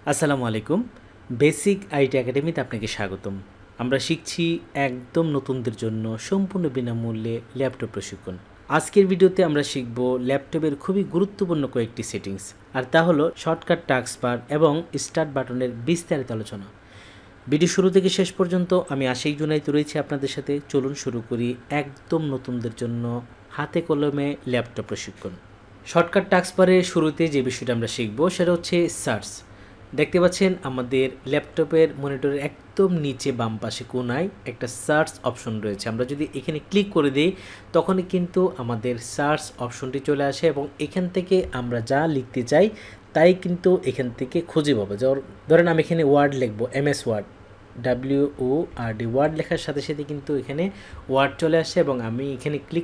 আসসালামু আলাইকুম। Basic IT একাডেমিতে আপনাকে স্বাগতম। আমরা শিখছি একদম নতুনদের জন্য সম্পূর্ণ বিনামূল্যে ল্যাপটপ প্রশিক্ষণ। আজকের ভিডিওতে আমরা শিখব ল্যাপটপের খুবই গুরুত্বপূর্ণ কয়েকটি সেটিংস, আর তা হলো শর্টকাট টাস্কবার এবং স্টার্ট বাটনের বিস্তারিত আলোচনা। ভিডিও শুরু থেকে শেষ পর্যন্ত আমি আশিক জুনাইদ রয়েছি আপনাদের সাথে। চলুন শুরু করি একদম নতুনদের জন্য হাতে কলমে ল্যাপটপ প্রশিক্ষণ। শর্টকাট টাস্কবারের শুরুতে যে বিষয়টা আমরা শিখব সেটা হচ্ছে সার্চ। দেখতে পাচ্ছেন আমাদের ল্যাপটপের মনিটরের একদম নিচে বাম পাশে কোনায় একটা সার্চ অপশন রয়েছে। আমরা যদি এখানে ক্লিক করে দিই তখনই কিন্তু আমাদের সার্চ অপশনটি চলে আসে এবং এখান থেকে আমরা যা লিখতে চাই তাই কিন্তু এখান থেকে খুঁজে পাবো। ধরেন আমি এখানে ওয়ার্ড লিখবো, এমএস ওয়ার্ড, WORD ওয়ার্ড লেখার সাথে সাথে কিন্তু এখানে ওয়ার্ড চলে আসে এবং আমি এখানে ক্লিক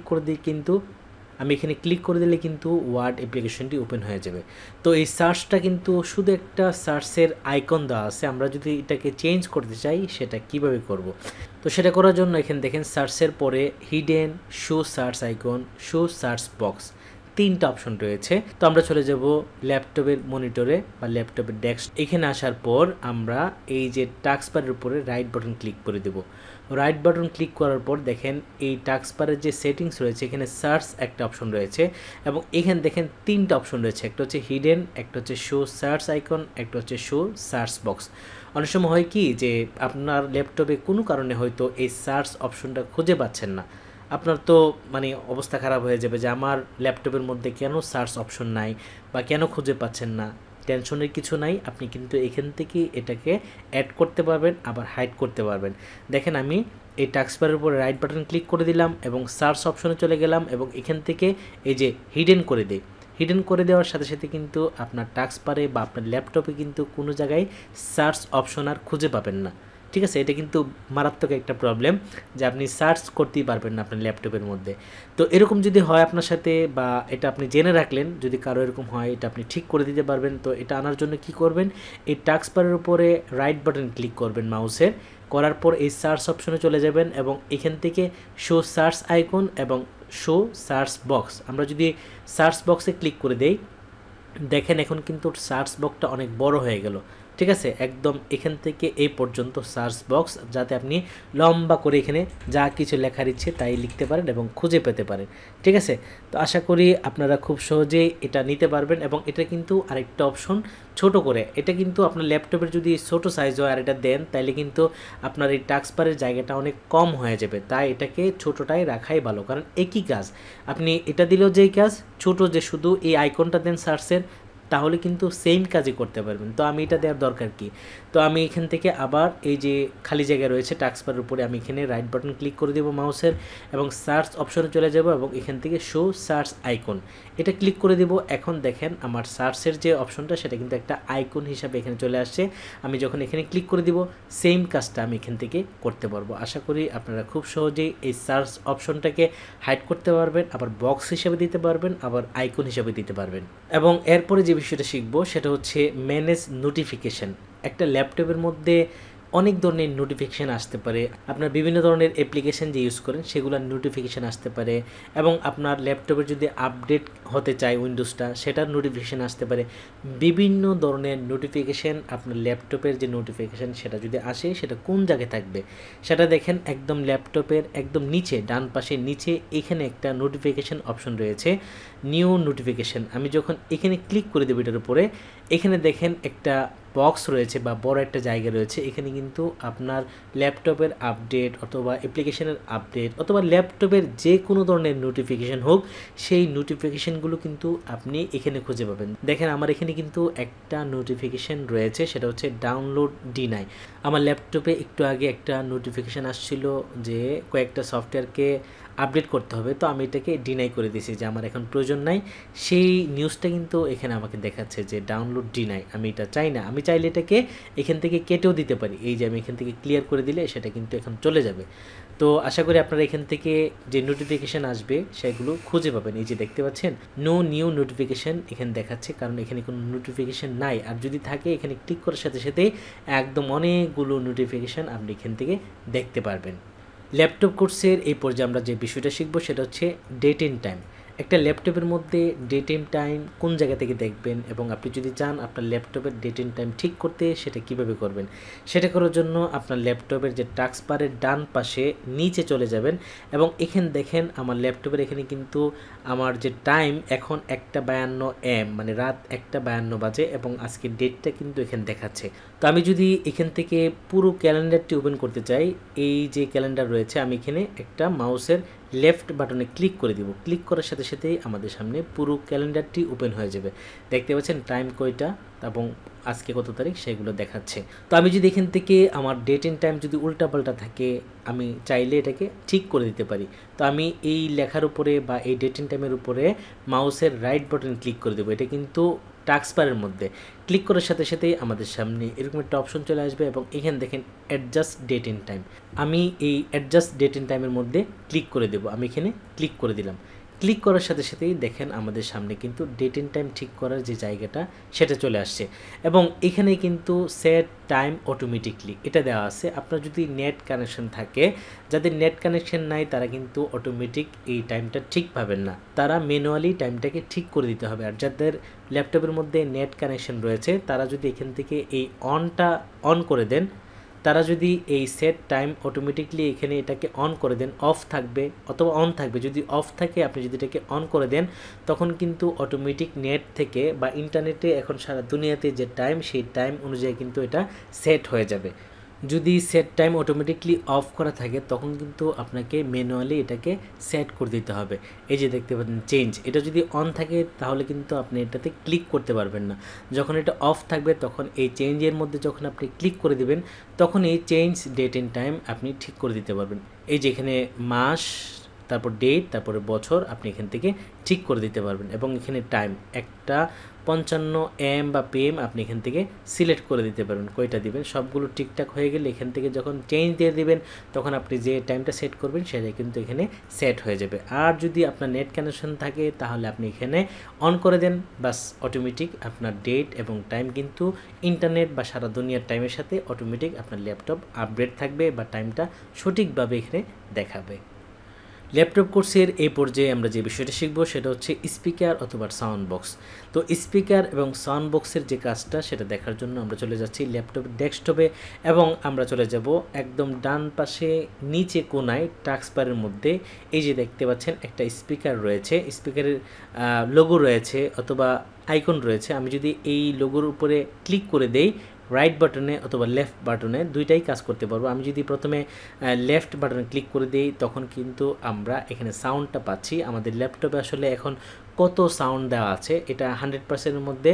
করে দিলে কিন্তু ওয়ার্ড অ্যাপ্লিকেশনটি ওপেন হয়ে যাবে। তো এই সার্চটা কিন্তু শুধু একটা সার্চের আইকন দেওয়া আছে। আমরা যদি এটাকে চেঞ্জ করতে চাই সেটা কিভাবে করব। তো সেটা করার জন্য এখানে দেখেন সার্চের পরে hidden, show search icon, show search box, তিনটা অপশন রয়েছে। তো আমরা চলে যাব ল্যাপটপের মনিটরে বা ল্যাপটপের ডেস্ক। এখানে আসার পর আমরা এই যে টাস্কবারের উপরে রাইট বাটন ক্লিক করে দেব। রাইট বাটন ক্লিক করার পর দেখেন এই টাস্কবারের যে সেটিংস রয়েছে এখানে সার্চ একটা অপশন রয়েছে এবং এখানে দেখেন তিনটা অপশন রয়েছে। একটা হচ্ছে হিডেন, একটা হচ্ছে শো সার্চ আইকন, একটা হচ্ছে শো সার্চ বক্স। অনেক সময় হয় কি যে আপনার ল্যাপটপে কোনো কারণে হয়তো এই সার্চ অপশনটা খুঁজে পাচ্ছেন না। আপনার তো অবস্থা খারাপ হয়ে যাবে যে আমার ল্যাপটপের মধ্যে কেন সার্চ অপশন নাই বা কেন খুঁজে পাচ্ছেন না। টেনশনের কিছু নাই, আপনি কিন্তু এখান থেকে এটাকে অ্যাড করতে পারবেন, আবার হাইড করতে পারবেন। দেখেন আমি এই টাস্কবারের উপরে রাইট বাটন ক্লিক করে দিলাম এবং সার্চ অপশনে চলে গেলাম এবং এখান থেকে এই যে হিডেন করে দিই। হিডেন করে দেওয়ার সাথে সাথে কিন্তু আপনার টাস্কবারে বা আপনার ল্যাপটপে কিন্তু কোনো জায়গায় সার্চ অপশন আর খুঁজে পাবেন না। ঠিক আছে, এটা কিন্তু মারাত্মক একটা প্রবলেম যে আপনি সার্চ করতেই পারবেন না আপনার ল্যাপটপের মধ্যে। তো এরকম যদি হয় আপনার সাথে বা এটা আপনি জেনে রাখলেন, যদি কারো এরকম হয় এটা আপনি ঠিক করে দিতে পারবেন। তো এটা আনার জন্য কি করবেন, এই টাস্কবারের উপরে রাইট বাটন ক্লিক করবেন মাউসের, করার পর এই সার্চ অপশনে চলে যাবেন এবং এখান থেকে শো সার্চ আইকন এবং শো সার্চ বক্স, আমরা যদি সার্চ বক্সে ক্লিক করে দেই দেখেন এখন কিন্তু সার্চ বক্সটা অনেক বড় হয়ে গেল। ঠিক আছে, একদম এখান থেকে এই পর্যন্ত সার্চ বক্স, যাতে আপনি লম্বা করে এখানে যা কিছু লেখার ইচ্ছে তাই লিখতে পারেন এবং খুঁজে পেতে পারেন। ঠিক আছে, তো আশা করি আপনারা খুব সহজেই এটা নিতে পারবেন। এবং এটা কিন্তু আরেকটা অপশন ছোট করে, এটা কিন্তু আপনার ল্যাপটপের যদি ছোট সাইজ হয় আর এটা দেন তাহলে কিন্তু আপনার এই টাস্কবারের জায়গাটা অনেক কম হয়ে যাবে। তাই এটাকে ছোটোটাই রাখাই ভালো, কারণ একই কাজ আপনি এটা দিলেও যেই কাজ, ছোট যে শুধু এই আইকনটা দেন সার্চের তাহলে কিন্তু সেম কাজই করতে পারবেন। তো আমি এটা দেওয়ার দরকার কি, তো আমি এখান থেকে আবার এই যে খালি জায়গা রয়েছে টাস্কবারের উপরে আমি এখানে রাইট বাটন ক্লিক করে দেবো মাউসের এবং সার্চ অপশনে চলে যাব এবং এখান থেকে শো সার্চ আইকন এটা ক্লিক করে দেব। এখন দেখেন আমার সার্চের যে অপশনটা সেটা কিন্তু একটা আইকন হিসাবে এখানে চলে আসছে। আমি যখন এখানে ক্লিক করে দিব সেম কাজটা আমি এখান থেকে করতে পারবো। আশা করি আপনারা খুব সহজেই এই সার্চ অপশনটাকে হাইড করতে পারবেন, আবার বক্স হিসাবে দিতে পারবেন, আবার আইকন হিসাবে দিতে পারবেন। এবং এরপরে যে বিষয়টা শিখবো সেটা হচ্ছে ম্যানেজ নোটিফিকেশান। একটা ল্যাপটপের মধ্যে অনেক ধরনের নোটিফিকেশান আসতে পারে, আপনার বিভিন্ন ধরনের অ্যাপ্লিকেশান যে ইউজ করেন সেগুলোর নোটিফিকেশান আসতে পারে এবং আপনার ল্যাপটপে যদি আপডেট হতে চায় উইন্ডোজটা সেটার নোটিফিকেশান আসতে পারে। বিভিন্ন ধরনের নোটিফিকেশান আপনার ল্যাপটপের যে নোটিফিকেশান সেটা যদি আসে সেটা কোন জায়গায় থাকবে সেটা দেখেন একদম ল্যাপটপের একদম নিচে ডান পাশে নিচে এখানে একটা নোটিফিকেশান অপশন রয়েছে, নিউ নোটিফিকেশান। আমি যখন এখানে ক্লিক করে দেবো এটার উপরে, এখানে দেখেন একটা বক্স রয়েছে বা বড় একটা জায়গা রয়েছে। এখানে কিন্তু আপনার ল্যাপটপের আপডেট অথবা অ্যাপ্লিকেশনের আপডেট অথবা ল্যাপটপের যে কোনো ধরনের নোটিফিকেশান হোক সেই নোটিফিকেশানগুলো কিন্তু আপনি এখানে খুঁজে পাবেন। দেখেন আমার এখানে কিন্তু একটা নোটিফিকেশান রয়েছে, সেটা হচ্ছে ডাউনলোড ডিনাই। আমার ল্যাপটপে একটু আগে একটা নোটিফিকেশান আসছিল যে কয়েকটা সফটওয়্যারকে আপডেট করতে হবে, তো আমি এটাকে ডিনাই করে দিয়েছি যে আমার এখন প্রয়োজন নাই। সেই নিউজটা কিন্তু এখানে আমাকে দেখাচ্ছে যে ডাউনলোড ডিনাই, আমি এটা চাই না। আমি চাইলে এটাকে এখান থেকে কেটেও দিতে পারি, এই যে আমি এখান থেকে ক্লিয়ার করে দিলে সেটা কিন্তু এখন চলে যাবে। তো আশা করি আপনারা এখান থেকে যে নোটিফিকেশান আসবে সেগুলো খুঁজে পাবেন। এই যে দেখতে পাচ্ছেন নো নিউ নোটিফিকেশান এখানে দেখাচ্ছে, কারণ এখানে কোনো নোটিফিকেশান নাই। আর যদি থাকে এখানে ক্লিক করার সাথে সাথে একদম অনেকগুলো নোটিফিকেশান আপনি এখান থেকে দেখতে পারবেন। ল্যাপটপ কোর্সের এই পর্যায়ে আমরা যে বিষয়টা শিখবো সেটা হচ্ছে ডেট এন্ড টাইম। একটা ল্যাপটপের মধ্যে ডেট এন্ড টাইম কোন জায়গা থেকে দেখবেন এবং আপনি যদি চান আপনার ল্যাপটপের ডেট এন্ড টাইম ঠিক করতে সেটা কিভাবে করবেন, সেটা করার জন্য আপনার ল্যাপটপের যে টাস্ক বারের ডান পাশে নিচে চলে যাবেন এবং এখানে দেখেন আমার ল্যাপটপের এখানে কিন্তু আমার যে টাইম এখন 1:52 AM, মানে রাত 1:52 বাজে এবং আজকের ডেটটা কিন্তু এখানে দেখাচ্ছে। তো আমি যদি এখান থেকে পুরো ক্যালেন্ডারটি ওপেন করতে চাই, এই যে ক্যালেন্ডার রয়েছে আমি এখানে একটা মাউসের লেফট বাটনে ক্লিক করে দিব। ক্লিক করার সাথে সাথেই আমাদের সামনে পুরো ক্যালেন্ডারটি ওপেন হয়ে যাবে। দেখতে পাচ্ছেন টাইম কয়টা এবং আজকে কত তারিখ সেগুলো দেখাচ্ছে। তো আমি যদি এখান থেকে আমার ডেট এন্ড টাইম যদি উল্টাপাল্টা থাকে আমি চাইলে এটাকে ঠিক করে দিতে পারি। তো আমি এই লেখার উপরে বা এই ডেট এন্ড টাইমের উপরে মাউসের রাইট বাটন ক্লিক করে দেবো। এটা কিন্তু টাস্ক বারের মধ্যে ক্লিক করার সাথে সাথেই আমাদের সামনে এরকম একটা অপশন চলে আসবে এবং এখানে দেখেন অ্যাডজাস্ট ডেট এন্ড টাইম। আমি এই অ্যাডজাস্ট ডেট এন্ড টাইমের মধ্যে ক্লিক করে দেবো। আমি এখানে ক্লিক করে দিলাম। ক্লিক করার সাথে সাথেই দেখেন আমাদের সামনে কিন্তু ডেট এন্ড টাইম ঠিক করার যে জায়গাটা সেটা চলে আসছে এবং এখানে কিন্তু সেট টাইম অটোমেটিকলি এটা দেওয়া আছে। আপনার যদি নেট কানেকশন থাকে, যাদের নেট কানেকশন নাই তারা কিন্তু অটোমেটিক এই টাইমটা ঠিক পাবেন না, তারা ম্যানুয়ালি টাইমটাকে ঠিক করে দিতে হবে। আর যাদের ল্যাপটপের মধ্যে নেট কানেকশন রয়েছে তারা যদি এখান থেকে এই অনটা অন করে দেন, তারা যদি এই সেট টাইম অটোমেটিকলি এখানে এটাকে অন করে দেন, অফ থাকবে অথবা অন থাকবে। যদি অফ থাকে আপনি যদি এটাকে অন করে দেন তখন কিন্তু অটোমেটিক নেট থেকে বা ইন্টারনেটে এখন সারা দুনিয়াতে যে টাইম সেই টাইম অনুযায়ী কিন্তু এটা সেট হয়ে যাবে। যদি সেট টাইম অটোমেটিকলি অফ করা থাকে তখন কিন্তু আপনাকে ম্যানুয়ালি এটাকে সেট করে দিতে হবে। এই যে দেখতে পাচ্ছেন চেঞ্জ, এটা যদি অন থাকে তাহলে কিন্তু আপনি এটাতে ক্লিক করতে পারবেন না। যখন এটা অফ থাকবে তখন এই চেঞ্জের মধ্যে যখন আপনি ক্লিক করে দিবেন তখন এই চেঞ্জ ডেট এন্ড টাইম আপনি ঠিক করে দিতে পারবেন। এই যে এখানে মাস, তারপর ডেট, তারপরে বছর আপনি এখান থেকে ঠিক করে দিতে পারবেন এবং এখানে টাইম 1:55 AM বা PM আপনি এখান থেকে সিলেক্ট করে দিতে পারবেন কয়টা দিবেন। সবগুলো ঠিকঠাক হয়ে গেলে এখান থেকে যখন চেঞ্জ দিয়ে দিবেন তখন আপনি যে টাইমটা সেট করবেন সেটা কিন্তু এখানে সেট হয়ে যাবে। আর যদি আপনার নেট কানেকশন থাকে তাহলে আপনি এখানে অন করে দেন, বাস অটোমেটিক আপনার ডেট এবং টাইম কিন্তু ইন্টারনেট বা সারা দুনিয়ার টাইমের সাথে অটোমেটিক আপনার ল্যাপটপ আপডেট থাকবে বা টাইমটা সঠিকভাবে এখানে দেখাবে। ল্যাপটপ কোর্সের এই পর্যায়ে আমরা যে বিষয়টা শিখবো সেটা হচ্ছে স্পিকার অথবা সাউন্ড বক্স। তো স্পিকার এবং সাউন্ড বক্সের যে কাজটা সেটা দেখার জন্য আমরা চলে যাচ্ছি ল্যাপটপের ডেস্কটপে এবং আমরা চলে যাব একদম ডান পাশে নিচে কোনায় টাস্ক বারের মধ্যে। এই যে দেখতে পাচ্ছেন একটা স্পিকার রয়েছে, স্পিকারের লোগো রয়েছে অথবা আইকন রয়েছে। আমি যদি এই লোগোর উপরে ক্লিক করে দেই রাইট বাটনে অথবা লেফট বাটনে দুইটাই কাজ করতে পারবো। আমি যদি প্রথমে লেফট বাটনে ক্লিক করে দিই তখন কিন্তু আমরা এখানে সাউন্ডটা পাচ্ছি। আমাদের ল্যাপটপে আসলে এখন কত সাউন্ড দেওয়া আছে, এটা 100%-এর মধ্যে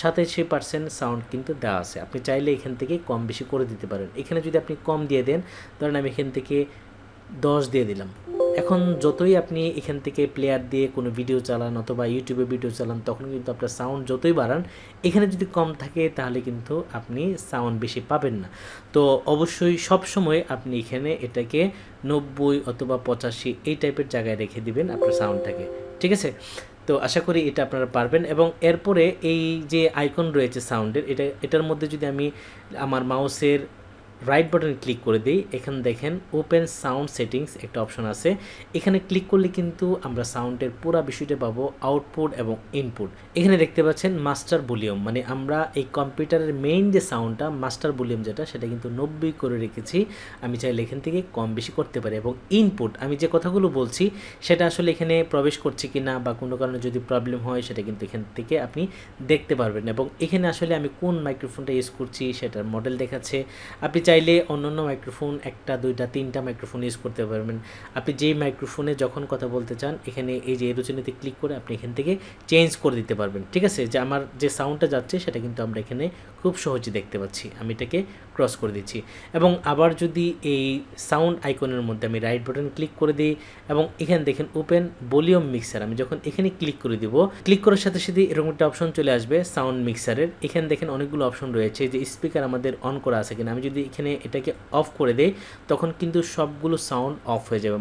87% সাউন্ড কিন্তু দেওয়া আছে। আপনি চাইলে এখান থেকে কম বেশি করে দিতে পারেন। এখানে যদি আপনি কম দিয়ে দেন, ধরেন আমি এখান থেকে 10 দিয়ে দিলাম। এখন যতই আপনি এখান থেকে প্লেয়ার দিয়ে কোনো ভিডিও চালান অথবা ইউটিউবে ভিডিও চালান তখন কিন্তু আপনার সাউন্ড যতই বাড়ান এখানে যদি কম থাকে তাহলে কিন্তু আপনি সাউন্ড বেশি পাবেন না। তো অবশ্যই সব সময় আপনি এখানে এটাকে 90 অথবা 85 এই টাইপের জায়গায় রেখে দিবেন আপনার সাউন্ডটাকে, ঠিক আছে? তো আশা করি এটা আপনারা পারবেন। এবং এরপরে এই যে আইকন রয়েছে সাউন্ডের, এটার মধ্যে যদি আমি আমার মাউসের রাইট বাটনে ক্লিক করে দিই, এখানে দেখেন ওপেন সাউন্ড সেটিংস একটা অপশন আছে। এখানে ক্লিক করলে কিন্তু আমরা সাউন্ডের পুরো বিষয়টা পাবো, আউটপুট এবং ইনপুট। এখানে দেখতে পাচ্ছেন মাস্টার ভলিউম, মানে আমরা এই কম্পিউটারের মেইন যে সাউন্ডটা মাস্টার ভলিউম যেটা সেটা কিন্তু 90 করে রেখেছি। আমি চাইলে এখান থেকে কম বেশি করতে পারি। এবং ইনপুট আমি যে কথাগুলো বলছি সেটা আসলে এখানে প্রবেশ করছে কি না বা কোনো কারণে যদি প্রবলেম হয় সেটা কিন্তু এখান থেকে আপনি দেখতে পারবেন। এবং এখানে আসলে আমি কোন মাইক্রোফোনটা ইউজ করছি সেটার মডেল দেখাচ্ছে। আপনি চাইলে অন্যান্য মাইক্রোফোন 1টা 2টা 3টা মাইক্রোফোন ইউজ করতে পারবেন। আপনি যেই মাইক্রোফোনে যখন কথা বলতে চান এখানে এই যে এরোচিনেতে ক্লিক করে আপনি এখান থেকে চেঞ্জ করে দিতে পারবেন, ঠিক আছে? যে আমার যে সাউন্ডটা যাচ্ছে সেটা কিন্তু আমরা এখানে খুব সহজে দেখতে পাচ্ছি। আমি এটাকে ক্রস করে দিচ্ছি এবং আবার যদি এই সাউন্ড আইকনের মধ্যে আমি রাইট বাটন ক্লিক করে দিই এবং এখানে দেখেন ওপেন ভলিউম মিক্সার, আমি যখন এখানে ক্লিক করে দিব, ক্লিক করার সাথে সাথে এরকম একটা অপশন চলে আসবে সাউন্ড মিক্সারের। এখানে দেখেন অনেকগুলো অপশন রয়েছে যে স্পিকার আমাদের অন করা আছে কিনা। আমি যদি এখানে এটাকে অফ করে দেই তখন কিন্তু সবগুলো সাউন্ড অফ হয়ে যাবে, মানে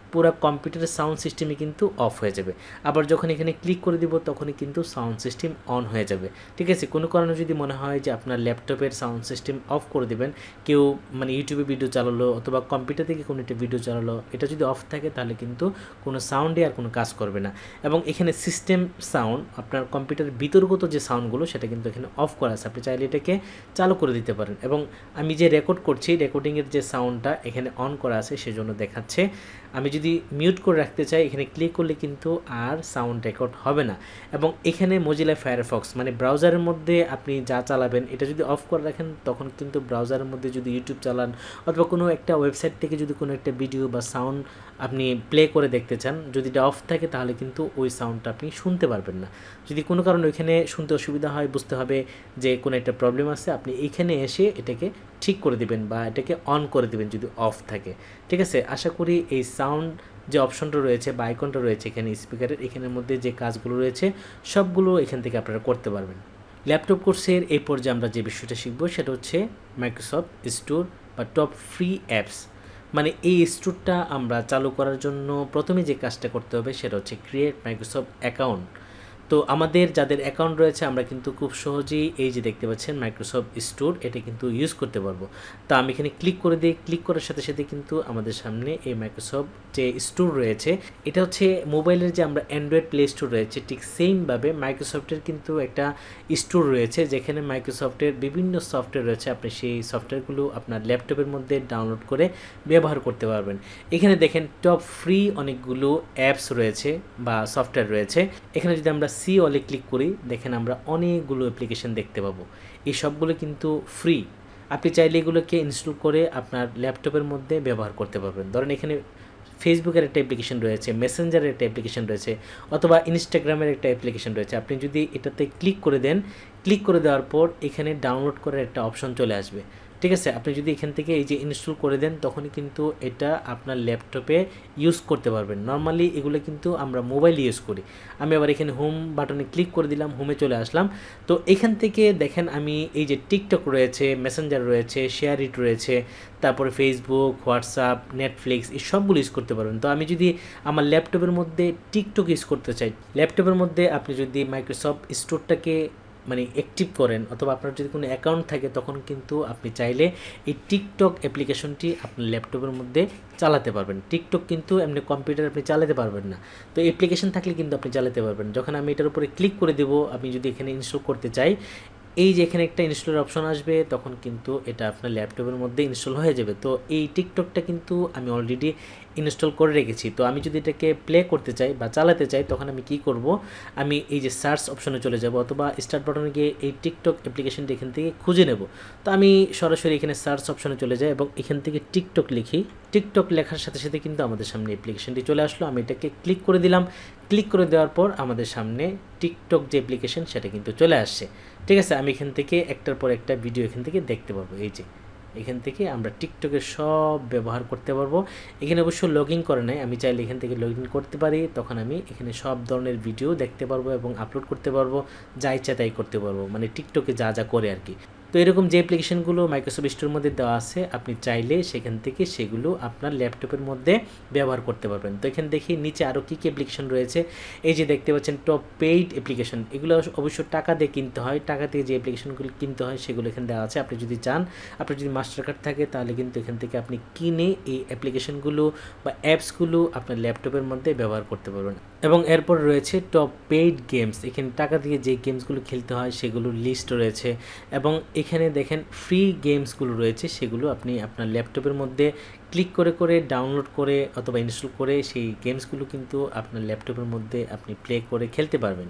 পুরো কম্পিউটারের সাউন্ড সিস্টেমই কিন্তু অফ হয়ে যাবে। আবার যখন এখানে ক্লিক করে দিব তখনই কিন্তু সাউন্ড সিস্টেম অন হয়ে যাবে। ঠিক আছে, কোনো কারণে যদি মনে হয় যে আপনার ল্যাপটপের সাউন্ড সিস্টেম অফ করে দেবেন, কেউ মানে ইউটিউবে ভিডিও চালালো অথবা কম্পিউটার থেকে কোনো একটা ভিডিও চালালো, এটা যদি অফ থাকে তাহলে কিন্তু কোনো সাউন্ডে আর কোনো কাজ করবে না। এবং এখানে সিস্টেম সাউন্ড, আপনার কম্পিউটারের বিতর্গত যে সাউন্ডগুলো সেটা কিন্তু এখানে অফ করা আছে, আপনি চাইলে এটাকে চালু করে দিতে পারেন। এবং আমি যে রেকর্ড করছি, রেকর্ডিংয়ের যে সাউন্ডটা এখানে অন করা আছে সেজন্য দেখাচ্ছে। আমি যদি মিউট করে রাখতে চাই, এখানে ক্লিক করলে কিন্তু আর সাউন্ড রেকর্ড হবে না। এবং এখানে মজিলা ফায়ারফক্স মানে ব্রাউজারের মধ্যে আপনি যা চালাবেন এটা যদি অফ করে রাখেন, তখন কিন্তু ব্রাউজারের মধ্যে যদি ইউটিউব চালান অথবা কোনো একটা ওয়েবসাইট থেকে যদি কোনো একটা ভিডিও বা সাউন্ড আপনি প্লে করে দেখতে চান, যদি এটা অফ থাকে তাহলে কিন্তু ওই সাউন্ডটা আপনি শুনতে পারবেন না। যদি কোনো কারণে ওইখানে শুনতে অসুবিধা হয়, বুঝতে হবে যে কোনো একটা প্রবলেম আছে, আপনি এইখানে এসে এটাকে ঠিক করে দিবেন বা এটাকে অন করে দিবেন যদি অফ থাকে। ঠিক আছে, আশা করি এই সাউন্ড যে অপশনটা রয়েছে বা আইকনটা রয়েছে এখানে স্পিকারের, এখানের মধ্যে যে কাজগুলো রয়েছে সবগুলো এখান থেকে আপনারা করতে পারবেন। ল্যাপটপ কোর্সের এই পর্যায়ে আমরা যে বিষয়টা শিখবো সেটা হচ্ছে মাইক্রোসফট স্টোর বা টপ ফ্রি অ্যাপস। মানে এই স্টোরটা আমরা চালু করার জন্য প্রথমে যে কাজটা করতে হবে সেটা হচ্ছে ক্রিয়েট মাইক্রোসফট অ্যাকাউন্ট। তো আমাদের যাদের অ্যাকাউন্ট রয়েছে আমরা কিন্তু খুব সহজেই এই যে দেখতে পাচ্ছেন মাইক্রোসফট স্টোর, এটা কিন্তু ইউজ করতে পারবো। তো আমি এখানে ক্লিক করে দিই, ক্লিক করার সাথে সাথে কিন্তু আমাদের সামনে এই মাইক্রোসফট যে স্টোর রয়েছে, এটা হচ্ছে মোবাইলের যে আমরা অ্যান্ড্রয়েড প্লে স্টোর রয়েছে ঠিক সেমভাবে মাইক্রোসফটের কিন্তু একটা স্টোর রয়েছে যেখানে মাইক্রোসফটের বিভিন্ন সফটওয়্যার রয়েছে। আপনি সেই সফটওয়্যারগুলো আপনার ল্যাপটপের মধ্যে ডাউনলোড করে ব্যবহার করতে পারবেন। এখানে দেখেন টপ ফ্রি অনেকগুলো অ্যাপস রয়েছে বা সফটওয়্যার রয়েছে। এখানে যদি আমরা সি অলে ক্লিক করি, দেখেন আমরা অনেকগুলো অ্যাপ্লিকেশন দেখতে পাবো। এই সবগুলো কিন্তু ফ্রি, আপনি চাইলে এগুলোকে ইনস্টল করে আপনার ল্যাপটপের মধ্যে ব্যবহার করতে পারবেন। ধরেন এখানে ফেসবুকের একটা অ্যাপ্লিকেশন রয়েছে, মেসেঞ্জারের একটা অ্যাপ্লিকেশন রয়েছে অথবা ইনস্টাগ্রামের একটা অ্যাপ্লিকেশন রয়েছে। আপনি যদি এটাতে ক্লিক করে দেন, ক্লিক করে দেওয়ার পর এখানে ডাউনলোড করার একটা অপশন চলে আসবে। ঠিক আছে, আপনি যদি এখান থেকে এই যে ইনস্টল করে দেন তখনই কিন্তু এটা আপনার ল্যাপটপে ইউজ করতে পারবেন। নর্মালি এগুলো কিন্তু আমরা মোবাইল ইউজ করি। আমি আবার এখানে হোম বাটনে ক্লিক করে দিলাম, হোমে চলে আসলাম। তো এখান থেকে দেখেন আমি এই যে টিকটক রয়েছে, মেসেঞ্জার রয়েছে, শেয়ার ইট রয়েছে, তারপরে ফেসবুক, হোয়াটসঅ্যাপ, নেটফ্লিক্স এই সবগুলো ইউজ করতে পারবেন। তো আমি যদি আমার ল্যাপটপের মধ্যে টিকটক ইউজ করতে চাই, ল্যাপটপের মধ্যে আপনি যদি মাইক্রোসফট স্টোরটাকে মানে অ্যাক্টিভ করেন অথবা আপনার যদি কোনো অ্যাকাউন্ট থাকে তখন কিন্তু আপনি চাইলে এই টিকটক অ্যাপ্লিকেশনটি আপনার ল্যাপটপের মধ্যে চালাতে পারবেন। টিকটক কিন্তু এমনি কম্পিউটার আপনি চালাতে পারবেন না, তো অ্যাপ্লিকেশন থাকলে কিন্তু আপনি চালাতে পারবেন। যখন আমি এটার উপরে ক্লিক করে দেবো, আমি যদি এখানে ইনস্টল করতে চাই, এই যে এখানে একটা ইনস্টলের অপশন আসবে, তখন কিন্তু এটা আপনার ল্যাপটপের মধ্যে ইনস্টল হয়ে যাবে। তো এই টিকটকটা কিন্তু আমি অলরেডি ইনস্টল করে রেখেছি। তো আমি যদি এটাকে প্লে করতে চাই বা চালাতে চাই তখন আমি কি করব, আমি এই যে সার্চ অপশনে চলে যাব অথবা স্টার্ট বাটনে গিয়ে এই টিকটক অ্যাপ্লিকেশনটি এখান থেকে খুঁজে নেব। তো আমি সরাসরি এখানে সার্চ অপশনে চলে যাই এবং এখান থেকে টিকটক লিখি। টিকটক লেখার সাথে সাথে কিন্তু আমাদের সামনে অ্যাপ্লিকেশনটি চলে আসলো। আমি এটাকে ক্লিক করে দিলাম, ক্লিক করে দেওয়ার পর আমাদের সামনে টিকটক যে অ্যাপ্লিকেশন সেটা কিন্তু চলে আসছে। ঠিক আছে, আমি এখান থেকে একটার পর একটা ভিডিও এখান থেকে দেখতে পারবো। এই যে এখান থেকে আমরা টিকটকের সব ব্যবহার করতে পারবো। এখানে অবশ্য লগ ইন করে নাই, আমি চাইলে এখান থেকে লগ ইন করতে পারি, তখন আমি এখানে সব ধরনের ভিডিও দেখতে পারবো এবং আপলোড করতে পারবো, যা ইচ্ছা তাই করতে পারবো, মানে টিকটকে যা যা করে আর কি। তো এরকম যে অ্যাপ্লিকেশনগুলো মাইক্রোসফট স্টোরের মধ্যে দেওয়া আছে আপনি চাইলে সেখান থেকে সেগুলো আপনার ল্যাপটপের মধ্যে ব্যবহার করতে পারবেন। তো এখানে দেখি নিচে আরও কী কী অ্যাপ্লিকেশন রয়েছে। এই যে দেখতে পাচ্ছেন টপ পেইড অ্যাপ্লিকেশন, এগুলো অবশ্য টাকা দিয়ে কিনতে হয়, টাকা দিয়ে যে অ্যাপ্লিকেশনগুলো কিনতে হয় সেগুলো এখানে দেওয়া আছে। আপনি যদি চান, আপনার যদি মাস্টার কার্ড থাকে তাহলে কিন্তু এখান থেকে আপনি কিনে এই অ্যাপ্লিকেশনগুলো বা অ্যাপসগুলো আপনার ল্যাপটপের মধ্যে ব্যবহার করতে পারবেন। এবং এরপর রয়েছে টপ পেইড গেমস, এখানে টাকা দিয়ে যে গেমসগুলো খেলতে হয় সেগুলোর লিস্ট রয়েছে। এবং এখানে দেখেন ফ্রি গেমসগুলো রয়েছে, সেগুলো আপনি আপনার ল্যাপটপের মধ্যে ক্লিক করে করে ডাউনলোড করে অথবা ইনস্টল করে সেই গেমসগুলো কিন্তু আপনার ল্যাপটপের মধ্যে আপনি প্লে করে খেলতে পারবেন।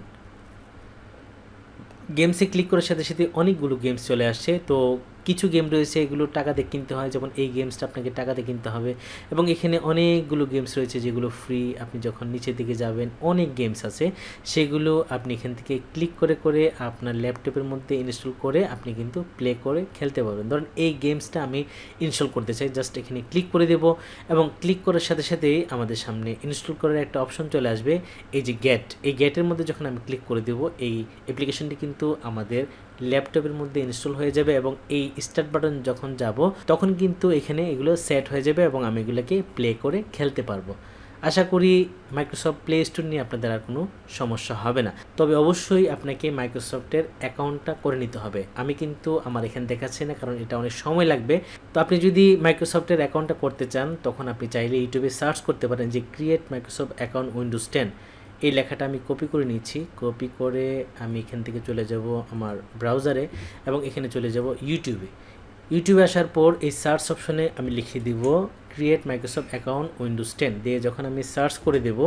গেমসে ক্লিক করার সাথে সাথে অনেকগুলো গেমস চলে আসছে। তো কিছু গেম রয়েছে এগুলো টাকা দিয়ে কিনতে হয়, যেমন এই গেমসটা আপনাকে টাকা দিয়ে কিনতে হবে। এবং এখানে অনেকগুলো গেমস রয়েছে যেগুলো ফ্রি, আপনি যখন নিচের দিকে যাবেন অনেক গেমস আছে, সেগুলো আপনি এখান থেকে ক্লিক করে করে আপনার ল্যাপটপের মধ্যে ইনস্টল করে আপনি কিন্তু প্লে করে খেলতে পারবেন। ধরুন এই গেমসটা আমি ইনস্টল করতে চাই, জাস্ট এখানে ক্লিক করে দেব এবং ক্লিক করার সাথে সাথেই আমাদের সামনে ইনস্টল করার একটা অপশন চলে আসবে। এই যে গেট, এই গেটের মধ্যে যখন আমি ক্লিক করে দেব এই অ্যাপ্লিকেশনটি কিন্তু আমাদের ল্যাপটপের মধ্যে ইনস্টল হয়ে যাবে এবং এই স্টার্ট বাটন যখন যাব তখন কিন্তু এখানে এগুলো সেট হয়ে যাবে এবং আমি এগুলোকে প্লে করে খেলতে পারবো। আশা করি মাইক্রোসফট প্লে স্টোর নিয়ে আপনাদের আর কোনো সমস্যা হবে না। তবে অবশ্যই আপনাকে মাইক্রোসফটের অ্যাকাউন্টটা করে নিতে হবে। আমি কিন্তু আমার এখানে দেখাচ্ছি না, কারণ এটা অনেক সময় লাগবে। তো আপনি যদি মাইক্রোসফটের অ্যাকাউন্টটা করতে চান, তখন আপনি চাইলে ইউটিউবে সার্চ করতে পারেন যে ক্রিয়েট মাইক্রোসফট অ্যাকাউন্ট উইন্ডোজ 10। এই লেখাটা আমি কপি করে নিচ্ছি। কপি করে আমি এখান থেকে চলে যাব আমার ব্রাউজারে এবং এখানে চলে যাব ইউটিউবে। ইউটিউবে আসার পর এই সার্চ অপশনে আমি লিখে দিব ক্রিয়েট মাইক্রোসফট অ্যাকাউন্ট উইন্ডোজ 10 দিয়ে যখন আমি সার্চ করে দেব,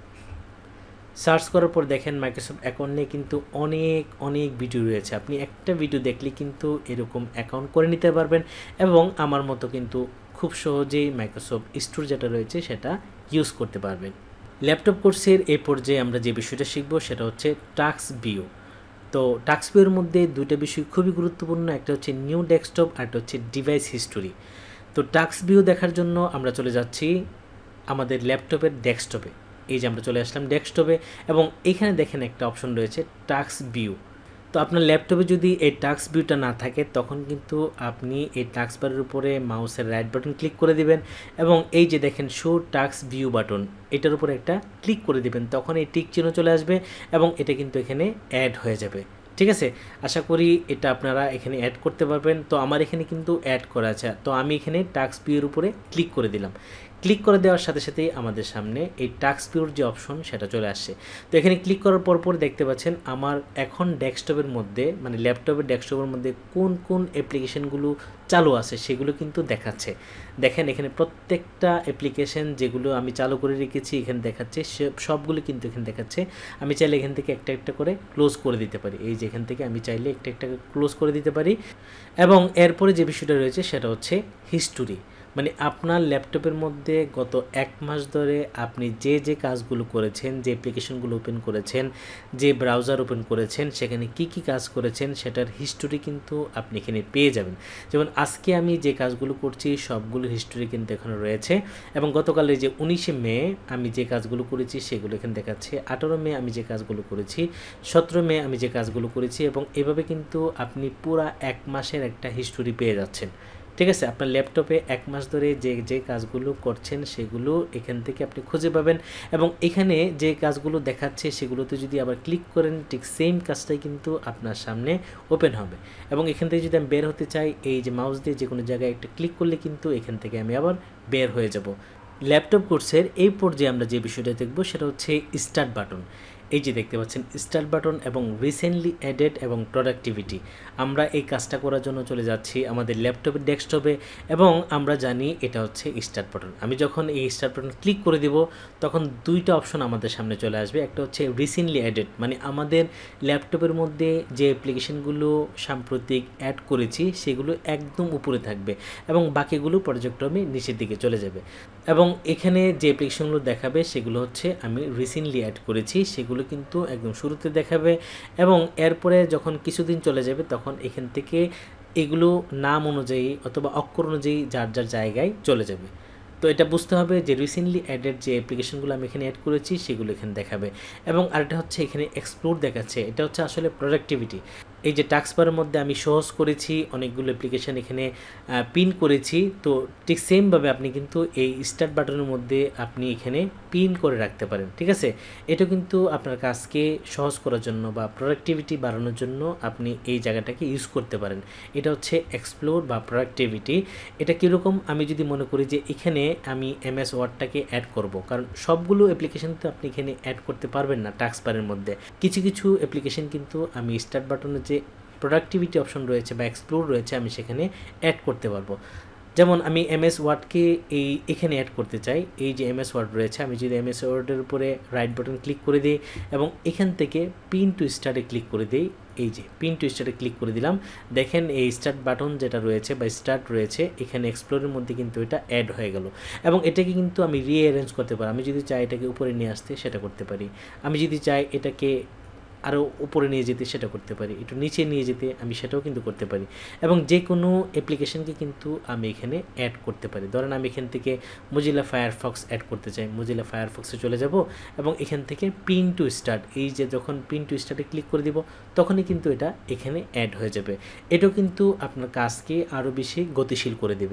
সার্চ করার পর দেখেন মাইক্রোসফট অ্যাকাউন্ট নিয়ে কিন্তু অনেক ভিডিও রয়েছে। আপনি একটা ভিডিও দেখলে কিন্তু এরকম অ্যাকাউন্ট করে নিতে পারবেন এবং আমার মতো কিন্তু খুব সহজেই মাইক্রোসফট স্টোর যেটা রয়েছে সেটা ইউজ করতে পারবেন। ল্যাপটপ কোর্সের এই পর্যায়ে আমরা যে বিষয়টা শিখব সেটা হচ্ছে টাস্ক ভিউ। তো টাস্ক ভিউর মধ্যে দুইটা বিষয় খুবই গুরুত্বপূর্ণ, একটা হচ্ছে নিউ ডেস্কটপ আর একটা হচ্ছে ডিভাইস হিস্টোরি। তো টাস্ক ভিউ দেখার জন্য আমরা চলে যাচ্ছি আমাদের ল্যাপটপের ডেস্কটপে। এই যে আমরা চলে আসলাম ডেস্কটপে এবং এখানে দেখেন একটা অপশন রয়েছে টাস্ক ভিউ। তো আপনার ল্যাপটপে যদি এই টাস্ক ভিউটা না থাকে, তখন কিন্তু আপনি এই টাস্ক বারের উপরে মাউসের রাইট বাটন ক্লিক করে দিবেন এবং এই যে দেখেন শো টাস্ক ভিউ বাটন, এটার উপরে একটা ক্লিক করে দিবেন। তখন এই টিক চিহ্ন চলে আসবে এবং এটা কিন্তু এখানে অ্যাড হয়ে যাবে। ঠিক আছে, আশা করি এটা আপনারা এখানে অ্যাড করতে পারবেন। তো আমার এখানে কিন্তু অ্যাড করা আছে, তো আমি এখানে টাস্ক ভিউর উপরে ক্লিক করে দিলাম। ক্লিক করে দেওয়ার সাথে সাথেই আমাদের সামনে এই টাস্ক ভিউর যে অপশন সেটা চলে আসছে। তো এখানে ক্লিক করার পর দেখতে পাচ্ছেন আমার এখন ডেস্কটপের মধ্যে, মানে ল্যাপটপের ডেস্কটপের মধ্যে কোন অ্যাপ্লিকেশনগুলো চালু আছে সেগুলো কিন্তু দেখাচ্ছে। দেখেন এখানে প্রত্যেকটা অ্যাপ্লিকেশন যেগুলো আমি চালু করে রেখেছি এখানে দেখাচ্ছে, সবগুলো কিন্তু এখানে দেখাচ্ছে। আমি চাইলে এখান থেকে একটা করে ক্লোজ করে দিতে পারি। এই যে এখান থেকে আমি চাইলে একটা ক্লোজ করে দিতে পারি। এবং এরপরে যে বিষয়টা রয়েছে সেটা হচ্ছে হিস্টোরি, মানে আপনার ল্যাপটপের মধ্যে গত 1 মাস ধরে আপনি যে কাজগুলো করেছেন, যে অ্যাপ্লিকেশনগুলো ওপেন করেছেন, যে ব্রাউজার ওপেন করেছেন, সেখানে কি কাজ করেছেন সেটার হিস্টোরি কিন্তু আপনি এখানে পেয়ে যাবেন। যেমন আজকে আমি যে কাজগুলো করছি সবগুলো হিস্টোরি কিন্তু এখানে রয়েছে এবং গতকালের যে 19শে মে আমি যে কাজগুলো করেছি সেগুলো এখানে দেখাচ্ছে, 18 মে আমি যে কাজগুলো করেছি, 17 মে আমি যে কাজগুলো করেছি এবং এভাবে কিন্তু আপনি পুরা 1 মাসের একটা হিস্টোরি পেয়ে যাচ্ছেন। ঠিক আছে, আপনার ল্যাপটপে 1 মাস ধরে যে কাজগুলো করছেন সেগুলো এখান থেকে আপনি খুঁজে পাবেন এবং এখানে যে কাজগুলো দেখাচ্ছে সেগুলোতে যদি আবার ক্লিক করেন ঠিক সেম কাজটাই কিন্তু আপনার সামনে ওপেন হবে। এবং এখান থেকে যদি আমি বের হতে চাই, এই যে মাউস দিয়ে যে কোনো জায়গায় একটা ক্লিক করলে কিন্তু এখান থেকে আমি আবার বের হয়ে যাব। ল্যাপটপ কোর্সের এই পর্যায়ে আমরা যে বিষয়টা দেখব সেটা হচ্ছে স্টার্ট বাটন। এই যে দেখতে পাচ্ছেন স্টার্ট বাটন এবং রিসেন্টলি অ্যাডেড এবং প্রোডাক্টিভিটি। আমরা এই কাজটা করার জন্য চলে যাচ্ছি আমাদের ল্যাপটপের ডেস্কটপে এবং আমরা জানি এটা হচ্ছে স্টার্ট বাটন। আমি যখন এই স্টার্ট বাটন ক্লিক করে দেব তখন দুইটা অপশন আমাদের সামনে চলে আসবে। একটা হচ্ছে রিসেন্টলি অ্যাডেড, মানে আমাদের ল্যাপটপের মধ্যে যে অ্যাপ্লিকেশনগুলো সাম্প্রতিক অ্যাড করেছি সেগুলো একদম উপরে থাকবে এবং বাকিগুলো পর্যায়ক্রমে নিচের দিকে চলে যাবে। এবং এখানে যে অ্যাপ্লিকেশনগুলো দেখাবে সেগুলো হচ্ছে আমি রিসেন্টলি অ্যাড করেছি, সেগুলো কিন্তু একদম শুরুতে দেখাবে এবং এরপরে যখন কিছুদিন চলে যাবে তখন এখান থেকে এগুলো নাম অনুযায়ী অথবা অক্ষর অনুযায়ী যার জায়গায় চলে যাবে। তো এটা বুঝতে হবে যে রিসেন্টলি অ্যাডেড যে অ্যাপ্লিকেশনগুলো আমি এখানে অ্যাড করেছি সেগুলো এখানে দেখাবে। এবং আরেকটা হচ্ছে এখানে এক্সপ্লোর দেখাচ্ছে, এটা হচ্ছে আসলে প্রোডাক্টিভিটি। এই যে টাস্ক বারের মধ্যে আমি সহজ করেছি অনেকগুলো অ্যাপ্লিকেশান এখানে পিন করেছি, তো ঠিক সেমভাবে আপনি কিন্তু এই স্টার্ট বাটনের মধ্যে আপনি এখানে পিন করে রাখতে পারেন। ঠিক আছে, এটা কিন্তু আপনার কাজকে সহজ করার জন্য বা প্রোডাক্টিভিটি বাড়ানোর জন্য আপনি এই জায়গাটাকে ইউজ করতে পারেন। এটা হচ্ছে এক্সপ্লোর বা প্রোডাক্টিভিটি। এটা কীরকম, আমি যদি মনে করি যে এখানে আমি এমএস ওয়ার্ডটাকে অ্যাড করব, কারণ সবগুলো অ্যাপ্লিকেশন তো আপনি এখানে অ্যাড করতে পারবেন না টাস্ক বারের মধ্যে। কিছু অ্যাপ্লিকেশন কিন্তু আমি স্টার্ট বাটনের যে প্রোডাক্টিভিটি অপশন রয়েছে বা এক্সপ্লোর রয়েছে আমি সেখানে অ্যাড করতে পারবো। যেমন আমি এমএস ওয়ার্ডকে এখানে অ্যাড করতে চাই। এই যে এমএস ওয়ার্ড রয়েছে, আমি যদি এমএস ওয়ার্ডের উপরে রাইট বাটন ক্লিক করে দিই এবং এখান থেকে পিন টু স্টার্টে ক্লিক করে দিই, এই যে পিন টু স্টার্টে ক্লিক করে দিলাম, দেখেন এই স্টার্ট বাটন যেটা রয়েছে বা স্টার্ট রয়েছে এখানে এক্সপ্লোরের মধ্যে কিন্তু এটা অ্যাড হয়ে গেল। এবং এটাকে কিন্তু আমি রিঅ্যারেঞ্জ করতে পারি। আমি যদি চাই এটাকে উপরে নিয়ে আসতে সেটা করতে পারি, আমি যদি চাই এটাকে আরও উপরে নিয়ে যেতে সেটা করতে পারি, একটু নিচে নিয়ে যেতে আমি সেটাও কিন্তু করতে পারি। এবং যে কোনো অ্যাপ্লিকেশনকে কিন্তু আমি এখানে অ্যাড করতে পারি। ধরেন আমি এখান থেকে মজিলা ফায়ারফক্স অ্যাড করতে চাই, মজিলা ফায়ারফক্সে চলে যাব এবং এখান থেকে পিন টু স্টার্ট, এই যে যখন পিন টু স্টার্টে ক্লিক করে দিব তখনই কিন্তু এটা এখানে অ্যাড হয়ে যাবে। এটাও কিন্তু আপনার কাজকে আরও বেশি গতিশীল করে দেবে।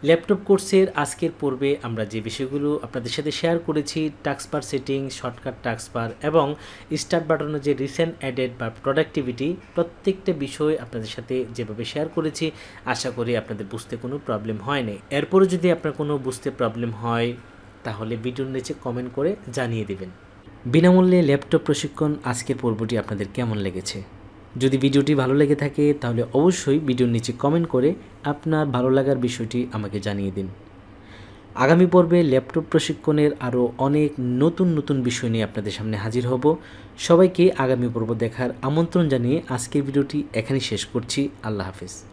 ল্যাপটপ কোর্সের আজকের পর্বে আমরা যে বিষয়গুলো আপনাদের সাথে শেয়ার করেছি, টাস্কবার সেটিং, শর্টকাট টাস্কবার এবং স্টার্ট বাটনের যে রিসেন্ট অ্যাডেড বা প্রোডাক্টিভিটি, প্রত্যেকটা বিষয় আপনাদের সাথে যেভাবে শেয়ার করেছি আশা করি আপনাদের বুঝতে কোনো প্রবলেম হয়নি। এরপরও যদি আপনার কোনো বুঝতে প্রবলেম হয় তাহলে ভিডিওর নিচে কমেন্ট করে জানিয়ে দেবেন। বিনামূল্যে ল্যাপটপ প্রশিক্ষণ আজকের পর্বটি আপনাদের কেমন লেগেছে? যদি ভিডিওটি ভালো লেগে থাকে তাহলে অবশ্যই ভিডিওর নিচে কমেন্ট করে আপনার ভালো লাগার বিষয়টি আমাকে জানিয়ে দিন। আগামী পর্বে ল্যাপটপ প্রশিক্ষণের আরও অনেক নতুন নতুন বিষয় নিয়ে আপনাদের সামনে হাজির হব। সবাইকে আগামী পর্ব দেখার আমন্ত্রণ জানিয়ে আজকের ভিডিওটি এখানেই শেষ করছি। আল্লাহ হাফেজ।